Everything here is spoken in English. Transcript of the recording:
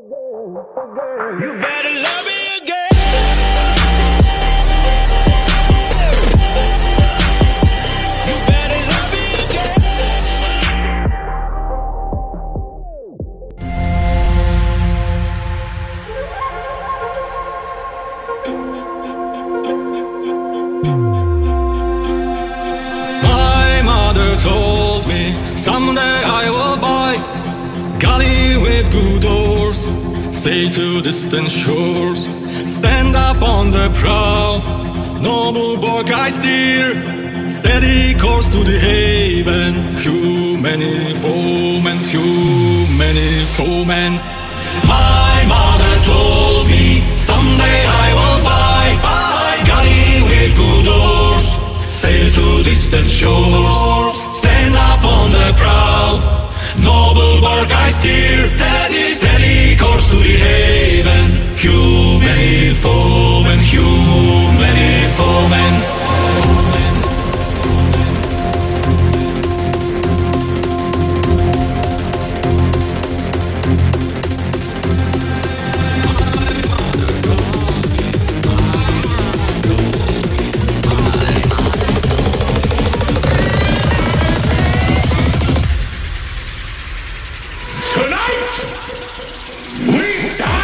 You better love me again. You better love me again. My mother told me someday I will buy galley with good oars, sail to distant shores, stand up on the prow, noble bark I steer, steady course to the haven, few many foemen, few many foemen. My mother told me someday I will buy galley with good oars, sail to distant shores, stand up on the prow, noble bark I steer, steady, steady course to the haven, few many foemen, few many foemen. Tonight, we die!